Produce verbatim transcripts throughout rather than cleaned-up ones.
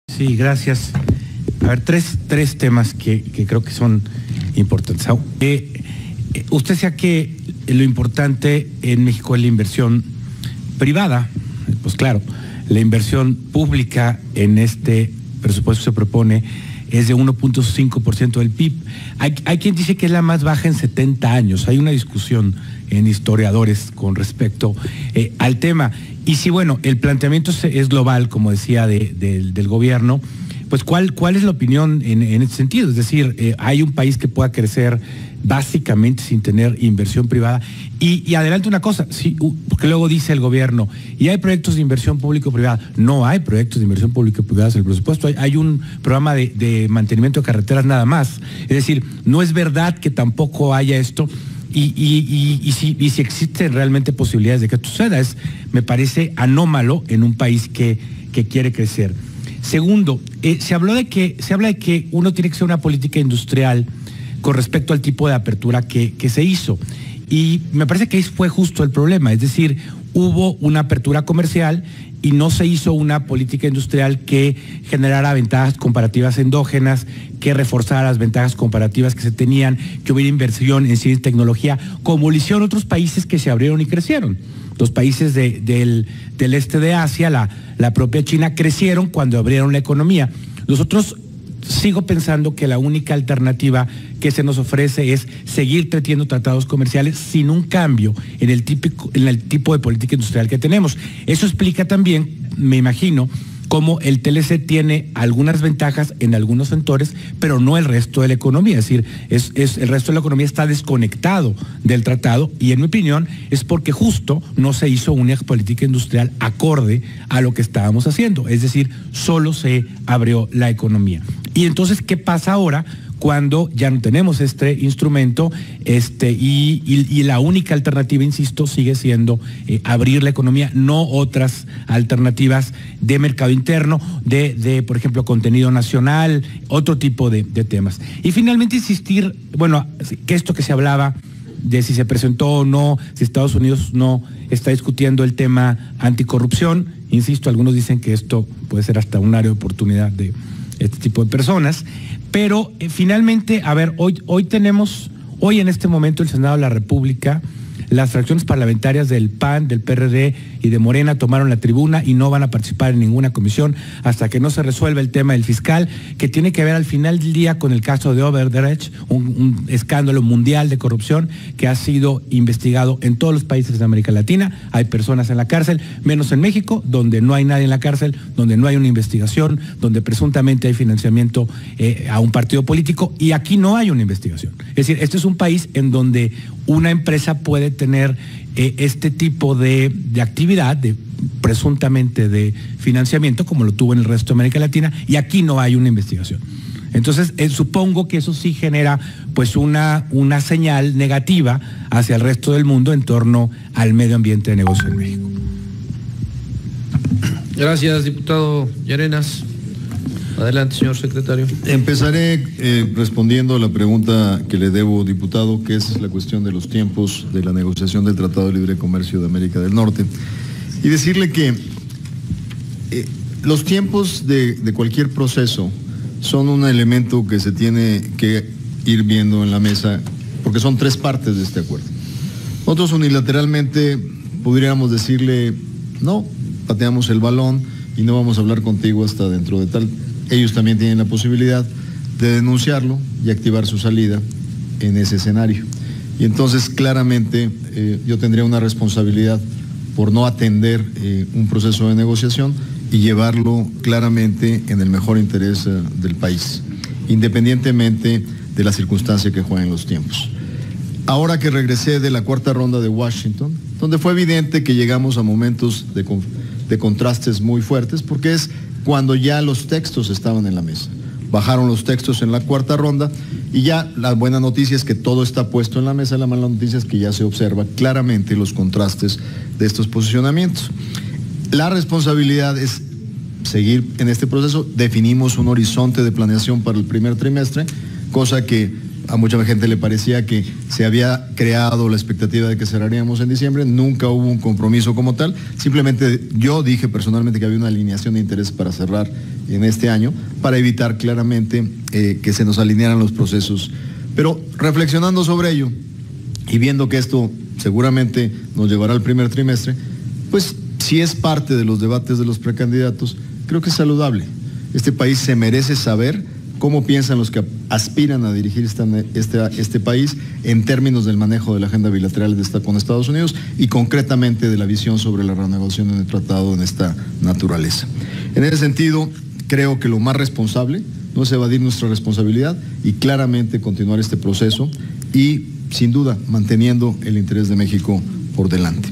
Sí, gracias. A ver, tres, tres temas que, que creo que son importantes. Eh, eh, usted sabe que lo importante en México es la inversión privada. Pues claro, la inversión pública en este presupuesto que se propone es de uno punto cinco por ciento del P I B. Hay, hay quien dice que es la más baja en setenta años. Hay una discusión en historiadores con respecto eh, al tema. Y si, bueno, el planteamiento es global, como decía, de, de, del gobierno, pues ¿cuál, cuál es la opinión en, en ese sentido? Es decir, eh, hay un país que pueda crecer básicamente sin tener inversión privada. Y, y adelante una cosa, sí, porque luego dice el gobierno, y hay proyectos de inversión público-privada. No hay proyectos de inversión público-privada en el presupuesto, hay, hay un programa de, de mantenimiento de carreteras nada más. Es decir, no es verdad que tampoco haya esto, y, y, y, y, si, y si existen realmente posibilidades de que esto suceda. Es, me parece anómalo en un país que, que quiere crecer. Segundo, eh, se habló de que, se habla de que uno tiene que hacer una política industrial con respecto al tipo de apertura que, que se hizo. Y me parece que ahí fue justo el problema, es decir, hubo una apertura comercial y no se hizo una política industrial que generara ventajas comparativas endógenas, que reforzara las ventajas comparativas que se tenían, que hubiera inversión en ciencia y tecnología, como lo hicieron otros países que se abrieron y crecieron. Los países de, del, del este de Asia, la, la propia China, crecieron cuando abrieron la economía. Nosotros sigo pensando que la única alternativa que se nos ofrece es seguir teniendo tratados comerciales sin un cambio en el, típico, en el tipo de política industrial que tenemos. Eso explica también, me imagino, cómo el T L C tiene algunas ventajas en algunos sectores, pero no el resto de la economía. Es decir, es, es, el resto de la economía está desconectado del tratado y, en mi opinión, es porque justo no se hizo una política industrial acorde a lo que estábamos haciendo. Es decir, solo se abrió la economía. Y entonces, ¿qué pasa ahora cuando ya no tenemos este instrumento este, y, y, y la única alternativa, insisto, sigue siendo eh, abrir la economía, no otras alternativas de mercado interno, de, de por ejemplo, contenido nacional, otro tipo de, de temas? Y finalmente insistir, bueno, que esto que se hablaba de si se presentó o no, si Estados Unidos no está discutiendo el tema anticorrupción, insisto, algunos dicen que esto puede ser hasta un área de oportunidad de este tipo de personas, pero eh, finalmente, a ver, hoy, hoy tenemos, hoy en este momento el Senado de la República, las fracciones parlamentarias del P A N, del P R D y de Morena tomaron la tribuna y no van a participar en ninguna comisión hasta que no se resuelva el tema del fiscal, que tiene que ver al final del día con el caso de Odebrecht, un, un escándalo mundial de corrupción que ha sido investigado en todos los países de América Latina. Hay personas en la cárcel, menos en México, donde no hay nadie en la cárcel, donde no hay una investigación, donde presuntamente hay financiamiento eh, a un partido político, y aquí no hay una investigación. Es decir, este es un país en donde una empresa puede tener eh, este tipo de, de actividad, de, presuntamente de financiamiento, como lo tuvo en el resto de América Latina, y aquí no hay una investigación. Entonces, eh, supongo que eso sí genera pues una, una señal negativa hacia el resto del mundo en torno al medio ambiente de negocio en México. Gracias, diputado Llerenas. Adelante, señor secretario. Empezaré eh, respondiendo a la pregunta que le debo, diputado, que es la cuestión de los tiempos de la negociación del Tratado de Libre Comercio de América del Norte. Y decirle que eh, los tiempos de, de cualquier proceso son un elemento que se tiene que ir viendo en la mesa, porque son tres partes de este acuerdo. Nosotros unilateralmente podríamos decirle, no, pateamos el balón y no vamos a hablar contigo hasta dentro de tal. Ellos también tienen la posibilidad de denunciarlo y activar su salida en ese escenario. Y entonces claramente eh, yo tendría una responsabilidad por no atender eh, un proceso de negociación y llevarlo claramente en el mejor interés eh, del país, independientemente de la circunstancia que jueguen los tiempos. Ahora que regresé de la cuarta ronda de Washington, donde fue evidente que llegamos a momentos de, de contrastes muy fuertes, porque es cuando ya los textos estaban en la mesa. Bajaron los textos en la cuarta ronda y ya la buena noticia es que todo está puesto en la mesa, la mala noticia es que ya se observa claramente los contrastes de estos posicionamientos. La responsabilidad es seguir en este proceso. Definimos un horizonte de planeación para el primer trimestre, cosa que a mucha gente le parecía que se había creado la expectativa de que cerraríamos en diciembre, nunca hubo un compromiso como tal, simplemente yo dije personalmente que había una alineación de interés para cerrar en este año, para evitar claramente eh, que se nos alinearan los procesos. Pero reflexionando sobre ello y viendo que esto seguramente nos llevará al primer trimestre, pues si es parte de los debates de los precandidatos, creo que es saludable. Este país se merece saber cómo piensan los que aspiran a dirigir esta, este, este país en términos del manejo de la agenda bilateral de esta, con Estados Unidos y concretamente de la visión sobre la renegociación del tratado en esta naturaleza. En ese sentido, creo que lo más responsable no es evadir nuestra responsabilidad y claramente continuar este proceso y, sin duda, manteniendo el interés de México por delante.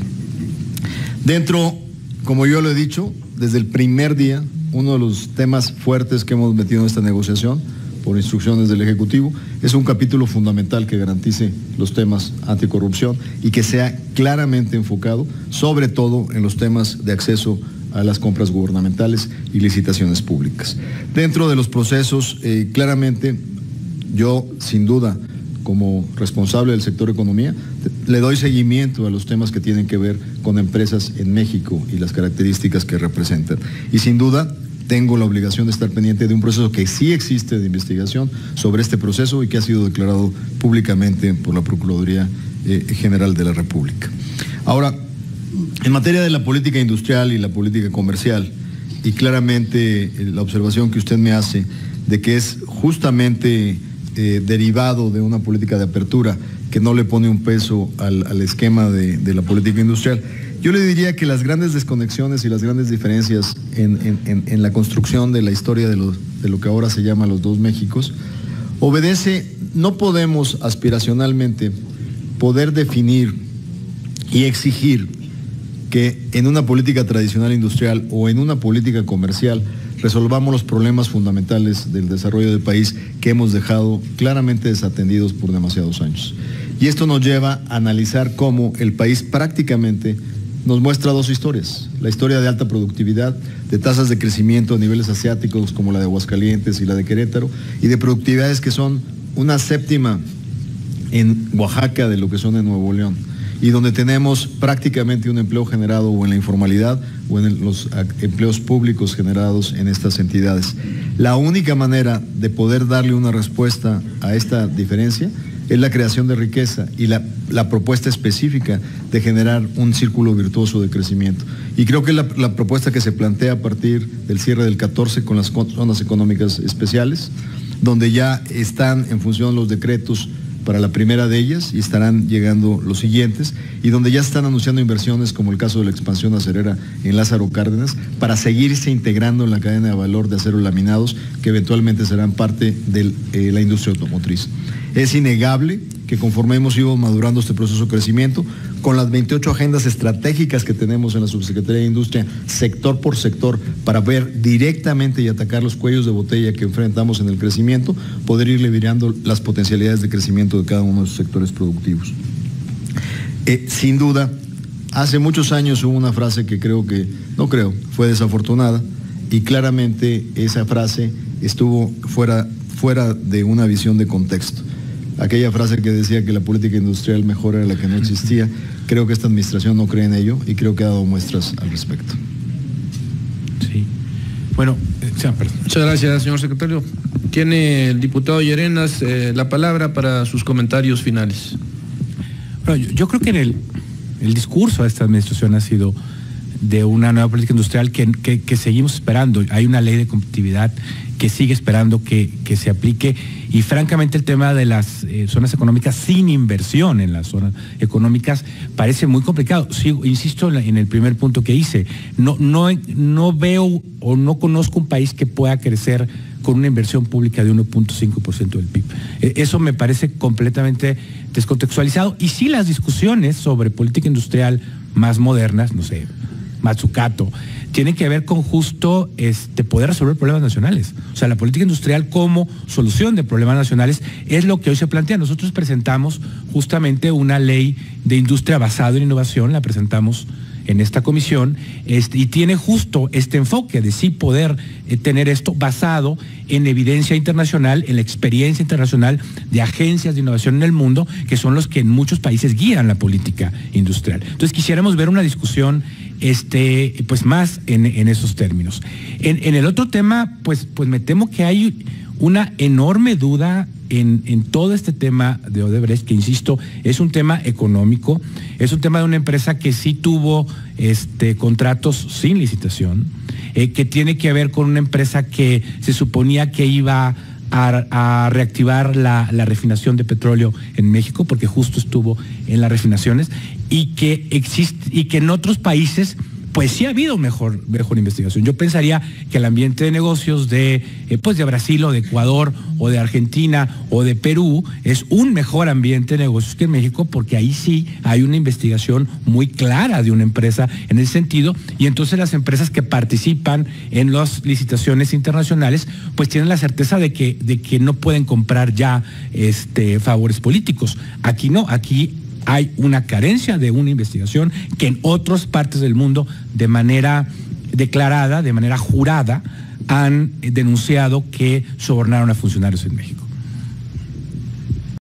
Dentro, como yo lo he dicho, desde el primer día, uno de los temas fuertes que hemos metido en esta negociación, por instrucciones del Ejecutivo, es un capítulo fundamental que garantice los temas anticorrupción y que sea claramente enfocado, sobre todo en los temas de acceso a las compras gubernamentales y licitaciones públicas. Dentro de los procesos, eh, claramente, yo, sin duda, como responsable del sector economía, le doy seguimiento a los temas que tienen que ver con empresas en México y las características que representan. Y sin duda, tengo la obligación de estar pendiente de un proceso que sí existe de investigación sobre este proceso y que ha sido declarado públicamente por la Procuraduría eh, General de la República. Ahora, en materia de la política industrial y la política comercial, y claramente eh, la observación que usted me hace de que es justamente Eh, derivado de una política de apertura que no le pone un peso al, al esquema de, de la política industrial. Yo le diría que las grandes desconexiones y las grandes diferencias en, en, en, en la construcción de la historia de lo, de lo que ahora se llama los dos Méxicos, obedece, no podemos aspiracionalmente poder definir y exigir que en una política tradicional industrial o en una política comercial resolvamos los problemas fundamentales del desarrollo del país que hemos dejado claramente desatendidos por demasiados años. Y esto nos lleva a analizar cómo el país prácticamente nos muestra dos historias. La historia de alta productividad, de tasas de crecimiento a niveles asiáticos como la de Aguascalientes y la de Querétaro, y de productividades que son una séptima en Oaxaca de lo que son en Nuevo León, y donde tenemos prácticamente un empleo generado o en la informalidad o en los empleos públicos generados en estas entidades. La única manera de poder darle una respuesta a esta diferencia es la creación de riqueza y la, la propuesta específica de generar un círculo virtuoso de crecimiento. Y creo que la, la propuesta que se plantea a partir del cierre del catorce con las zonas económicas especiales, donde ya están en función los decretos para la primera de ellas y estarán llegando los siguientes, y donde ya están anunciando inversiones como el caso de la expansión acerera en Lázaro Cárdenas para seguirse integrando en la cadena de valor de acero laminados que eventualmente serán parte de eh, la industria automotriz. Es innegable que conforme hemos ido madurando este proceso de crecimiento, con las veintiocho agendas estratégicas que tenemos en la Subsecretaría de Industria, sector por sector, para ver directamente y atacar los cuellos de botella que enfrentamos en el crecimiento, poder ir liberando las potencialidades de crecimiento de cada uno de los sectores productivos. Eh, sin duda, hace muchos años hubo una frase que creo que, no creo, fue desafortunada, y claramente esa frase estuvo fuera, fuera de una visión de contexto. Aquella frase que decía que la política industrial mejor era la que no existía, creo que esta administración no cree en ello y creo que ha dado muestras al respecto. Sí. Bueno, eh, perdón. Muchas gracias, señor secretario. Tiene el diputado Llerenas eh, la palabra para sus comentarios finales. Bueno, yo, yo creo que en el, el discurso de esta administración ha sido de una nueva política industrial que, que, que seguimos esperando. Hay una ley de competitividad que sigue esperando que, que se aplique, y francamente el tema de las eh, zonas económicas sin inversión en las zonas económicas parece muy complicado. Sigo, insisto en, la, en el primer punto que hice, no, no, no veo o no conozco un país que pueda crecer con una inversión pública de uno punto cinco por ciento del P I B. Eso me parece completamente descontextualizado, y sí las discusiones sobre política industrial más modernas, no sé, Mazzucato, tienen que ver con justo este, poder resolver problemas nacionales. O sea, la política industrial como solución de problemas nacionales es lo que hoy se plantea. Nosotros presentamos justamente una ley de industria basada en innovación, la presentamos en esta comisión, este, y tiene justo este enfoque de sí poder eh, tener esto basado en evidencia internacional, en la experiencia internacional de agencias de innovación en el mundo, que son los que en muchos países guían la política industrial. Entonces quisiéramos ver una discusión este, pues más en, en esos términos. En, en el otro tema, pues, pues me temo que hay una enorme duda en, en todo este tema de Odebrecht, que insisto, es un tema económico, es un tema de una empresa que sí tuvo este, contratos sin licitación, eh, que tiene que ver con una empresa que se suponía que iba a, a reactivar la, la refinación de petróleo en México, porque justo estuvo en las refinaciones, y que existe, y que en otros países pues sí ha habido mejor, mejor investigación. Yo pensaría que el ambiente de negocios de, eh, pues de Brasil o de Ecuador o de Argentina o de Perú es un mejor ambiente de negocios que en México, porque ahí sí hay una investigación muy clara de una empresa en ese sentido, y entonces las empresas que participan en las licitaciones internacionales pues tienen la certeza de que, de que no pueden comprar ya este, favores políticos. Aquí no, aquí hay una carencia de una investigación que en otras partes del mundo, de manera declarada, de manera jurada, han denunciado que sobornaron a funcionarios en México.